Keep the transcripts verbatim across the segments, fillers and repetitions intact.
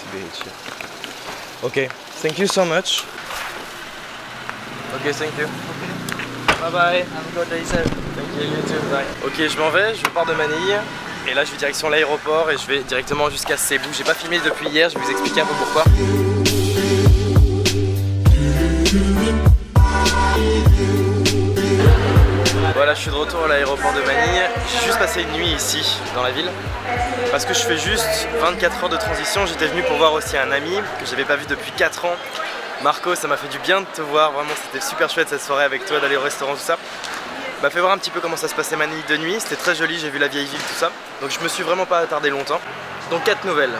bitch. Ok, thank you so much. Ok, thank you. Bye bye. Have a good day, sir. Thank you, you too. Bye. Ok, je m'en vais, je pars de Manille. Et là, je vais direction l'aéroport et je vais directement jusqu'à Cebu. J'ai pas filmé depuis hier, je vais vous expliquer un peu pourquoi. Voilà, je suis de retour à l'aéroport de Manille. J'ai juste passé une nuit ici, dans la ville. Parce que je fais juste vingt-quatre heures de transition. J'étais venu pour voir aussi un ami que j'avais pas vu depuis quatre ans. Marco, ça m'a fait du bien de te voir, vraiment c'était super chouette cette soirée avec toi, d'aller au restaurant, tout ça. M'a fait voir un petit peu comment ça se passait Manille de nuit, c'était très joli, j'ai vu la vieille ville, tout ça. Donc je me suis vraiment pas attardé longtemps. Donc quatre nouvelles.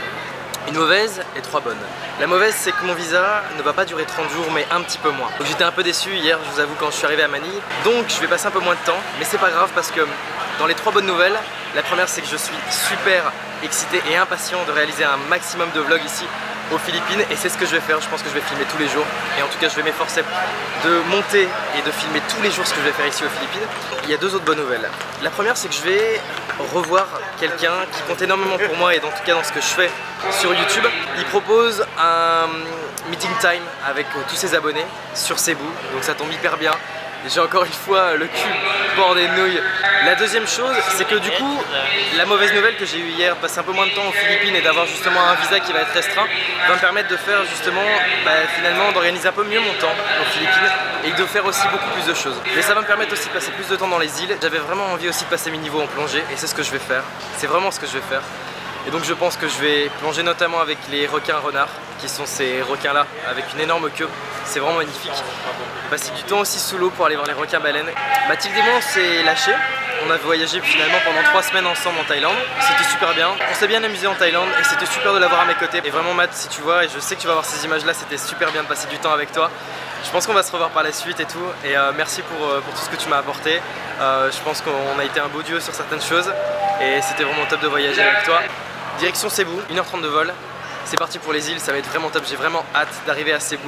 Une mauvaise et trois bonnes. La mauvaise, c'est que mon visa ne va pas durer trente jours, mais un petit peu moins. Donc j'étais un peu déçu hier, je vous avoue, quand je suis arrivé à Manille. Donc je vais passer un peu moins de temps, mais c'est pas grave parce que dans les trois bonnes nouvelles, la première c'est que je suis super excité et impatient de réaliser un maximum de vlogs ici aux Philippines et c'est ce que je vais faire. Je pense que je vais filmer tous les jours et en tout cas je vais m'efforcer de monter et de filmer tous les jours ce que je vais faire ici aux Philippines. Il y a deux autres bonnes nouvelles. La première, c'est que je vais revoir quelqu'un qui compte énormément pour moi et en tout cas dans ce que je fais sur YouTube. Il propose un meeting time avec tous ses abonnés sur Cebu, donc ça tombe hyper bien. J'ai encore une fois le cul bord des nouilles. La deuxième chose, c'est que du coup, la mauvaise nouvelle que j'ai eue hier, de passer un peu moins de temps aux Philippines et d'avoir justement un visa qui va être restreint, va me permettre de faire justement, bah, finalement, d'organiser un peu mieux mon temps aux Philippines et de faire aussi beaucoup plus de choses. Mais ça va me permettre aussi de passer plus de temps dans les îles. J'avais vraiment envie aussi de passer mes niveaux en plongée et c'est ce que je vais faire. C'est vraiment ce que je vais faire. Et donc je pense que je vais plonger notamment avec les requins renards, qui sont ces requins là, avec une énorme queue. C'est vraiment magnifique. Passer du temps aussi sous l'eau pour aller voir les requins baleines. Mathilde et moi on s'est lâchés. On a voyagé finalement pendant trois semaines ensemble en Thaïlande. C'était super bien. On s'est bien amusé en Thaïlande et c'était super de l'avoir à mes côtés. Et vraiment Matt, si tu vois, et je sais que tu vas voir ces images là, c'était super bien de passer du temps avec toi. Je pense qu'on va se revoir par la suite et tout. Et euh, merci pour, euh, pour tout ce que tu m'as apporté. Euh, je pense qu'on a été un beau duo sur certaines choses. Et c'était vraiment top de voyager avec toi. Direction Cebu, une heure trente de vol. C'est parti pour les îles, ça va être vraiment top. J'ai vraiment hâte d'arriver à Cebu.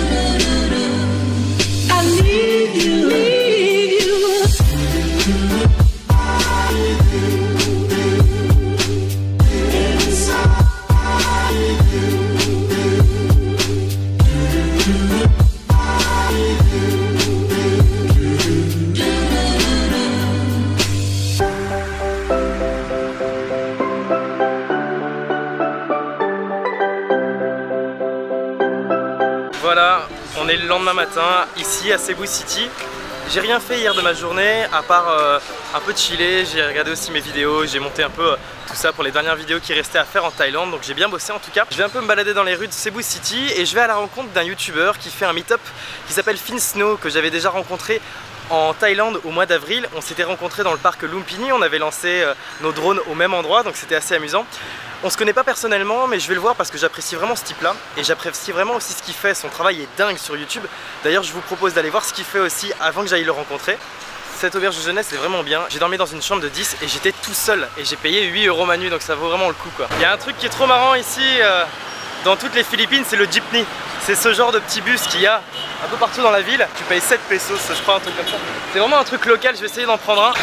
Voilà, on est le lendemain matin, ici à Cebu City. J'ai rien fait hier de ma journée, à part euh, un peu de chiller. J'ai regardé aussi mes vidéos, j'ai monté un peu euh, tout ça pour les dernières vidéos qui restaient à faire en Thaïlande. Donc j'ai bien bossé en tout cas. Je vais un peu me balader dans les rues de Cebu City et je vais à la rencontre d'un youtubeur qui fait un meet-up qui s'appelle Finsnow, que j'avais déjà rencontré en Thaïlande au mois d'avril. On s'était rencontrés dans le parc Lumpini, on avait lancé euh, nos drones au même endroit, donc c'était assez amusant. On se connaît pas personnellement, mais je vais le voir parce que j'apprécie vraiment ce type là et j'apprécie vraiment aussi ce qu'il fait. Son travail est dingue sur YouTube. D'ailleurs je vous propose d'aller voir ce qu'il fait aussi avant que j'aille le rencontrer. Cette auberge de jeunesse est vraiment bien. J'ai dormi dans une chambre de dix et j'étais tout seul et j'ai payé huit euros ma nuit, donc ça vaut vraiment le coup quoi. Il y a un truc qui est trop marrant ici euh, dans toutes les Philippines, c'est le jeepney. C'est ce genre de petit bus qu'il y a un peu partout dans la ville. Tu payes sept pesos, je crois, un truc comme ça. C'est vraiment un truc local, je vais essayer d'en prendre un.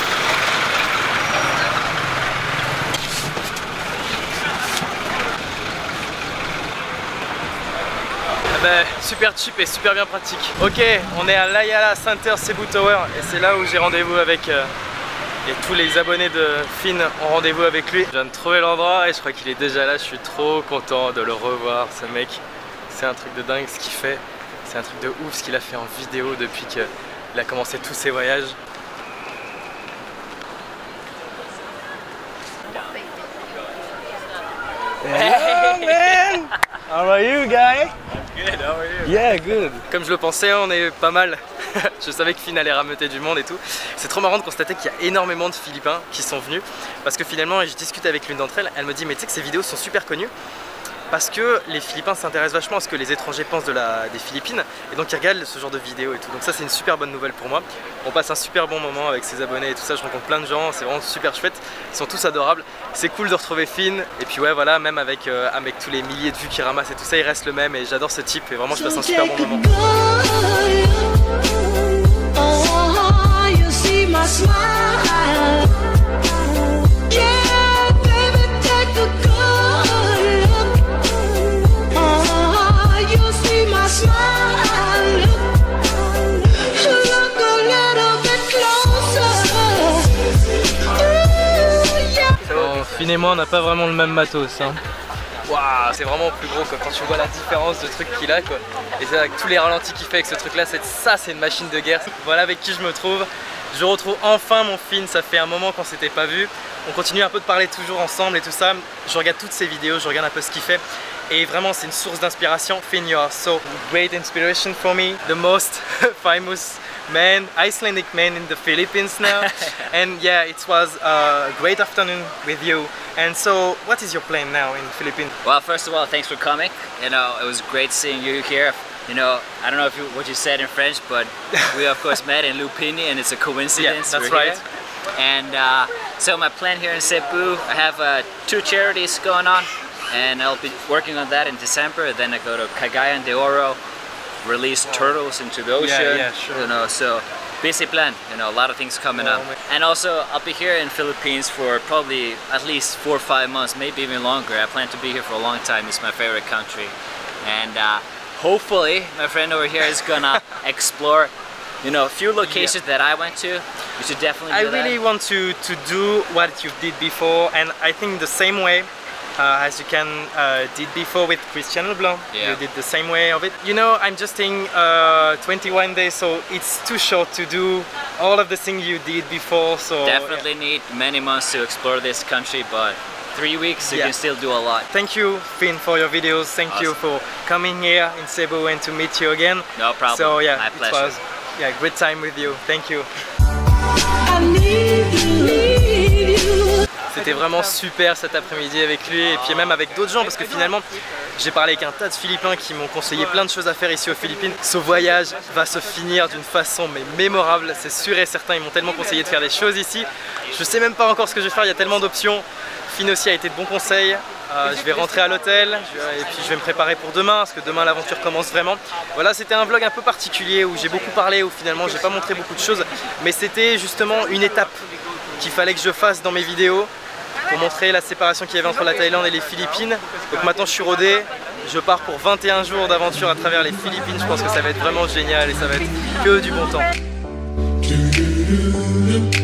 Ben, super cheap et super bien pratique. Ok, on est à l'Ayala Center Cebu Tower et c'est là où j'ai rendez-vous avec euh, et tous les abonnés de Finn ont rendez-vous avec lui. Je viens de trouver l'endroit et je crois qu'il est déjà là. Je suis trop content de le revoir, ce mec. C'est un truc de dingue ce qu'il fait. C'est un truc de ouf ce qu'il a fait en vidéo depuis qu'il a commencé tous ses voyages. Hello man! How are you guys? Good, how are you? Yeah, good. Comme je le pensais, on est pas mal. Je savais que Finn allait rameuter du monde et tout. C'est trop marrant de constater qu'il y a énormément de Philippins qui sont venus. Parce que finalement, j'ai discuté avec l'une d'entre elles, elle me dit mais tu sais que ces vidéos sont super connues. Parce que les Philippins s'intéressent vachement à ce que les étrangers pensent de la, des Philippines. Et donc ils regardent ce genre de vidéos et tout. Donc ça c'est une super bonne nouvelle pour moi. On passe un super bon moment avec ses abonnés et tout ça. Je rencontre plein de gens, c'est vraiment super chouette. Ils sont tous adorables. C'est cool de retrouver Finn. Et puis ouais voilà, même avec, euh, avec tous les milliers de vues qu'il ramasse et tout ça, il reste le même. Et j'adore ce type et vraiment je passe un super bon moment. et moi on n'a pas vraiment le même matos. Hein. Waouh, c'est vraiment plus gros quoi, quand tu vois la différence de trucs qu'il a quoi. Et c'est avec tous les ralentis qu'il fait avec ce truc là, ça c'est une machine de guerre. Voilà avec qui je me trouve. Je retrouve enfin mon Finn, ça fait un moment qu'on s'était pas vu. On continue un peu de parler toujours ensemble et tout ça. Je regarde toutes ses vidéos, je regarde un peu ce qu'il fait. Et vraiment c'est une source d'inspiration. Finn, you are so great inspiration for me. The most famous man, Icelandic man in the Philippines now. And yeah, it was a great afternoon with you. And so, what is your plan now in the Philippines? Well, first of all, thanks for coming. You know, it was great seeing you here. You know, I don't know if you, what you said in French, but we of course met in Lupini, and it's a coincidence. Yeah, that's we're right. Here. And uh, so my plan here in Cebu, I have uh, two charities going on, and I'll be working on that in December. Then I go to Cagayan de Oro, release wow. turtles into the ocean. Yeah, yeah, sure. You know, so busy plan. You know, a lot of things coming oh, up. Man. And also, I'll be here in Philippines for probably at least four or five months, maybe even longer. I plan to be here for a long time. It's my favorite country, and uh, hopefully my friend over here is gonna explore, you know, a few locations yeah. that I went to. You should definitely do I really that. want to, to do what you did before, and I think the same way uh, as you can uh, did before with Christian Leblanc. Yeah. You did the same way of it. You know, I'm just in uh, twenty-one days, so it's too short to do all of the things you did before. So definitely yeah. need many months to explore this country, but three weeks you yeah. can still do a lot. Thank you, Finn, for your videos. Thank awesome. you for coming here in Cebu and to meet you again. No problem. So yeah, my it pleasure. was yeah, great time with you. Thank you. C'était vraiment super cet après-midi avec lui et puis même avec d'autres gens parce que finalement j'ai parlé avec un tas de Philippins qui m'ont conseillé plein de choses à faire ici aux Philippines. Ce voyage va se finir d'une façon mais mémorable, c'est sûr et certain. Ils m'ont tellement conseillé de faire des choses ici. Je sais même pas encore ce que je vais faire, il y a tellement d'options. Finn aussi a été de bons conseils. Euh, je vais rentrer à l'hôtel et puis je vais me préparer pour demain parce que demain l'aventure commence vraiment. Voilà, c'était un vlog un peu particulier où j'ai beaucoup parlé, où finalement j'ai pas montré beaucoup de choses, mais c'était justement une étape qu'il fallait que je fasse dans mes vidéos pour montrer la séparation qu'il y avait entre la Thaïlande et les Philippines. Donc maintenant je suis rodé, je pars pour vingt et un jours d'aventure à travers les Philippines. Je pense que ça va être vraiment génial et ça va être que du bon temps.